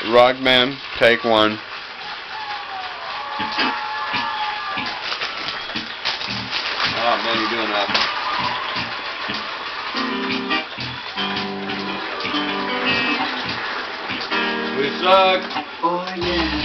Rockman, take one. Oh man, you're doing that. We suck. Oh yeah.